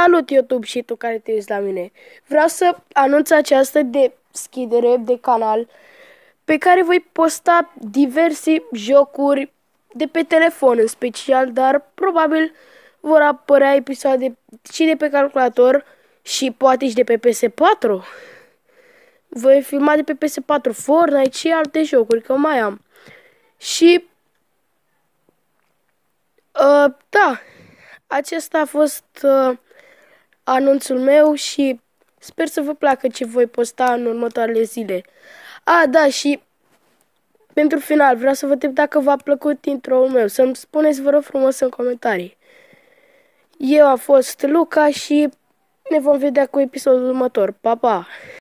Salut YouTube și tu care te uiți la mine. Vreau să anunț această deschidere de canal pe care voi posta diverse jocuri de pe telefon în special, dar probabil vor apărea episoade și de pe calculator și poate și de pe PS4. Voi filma de pe PS4 Fortnite și alte jocuri, că mai am. Și da, acesta a fost anunțul meu și sper să vă placă ce voi posta în următoarele zile. Da, și pentru final vreau să vă întreb dacă v-a plăcut intro-ul meu. Să-mi spuneți, vă rog frumos, în comentarii. Eu am fost Luca și ne vom vedea cu episodul următor. Pa, pa!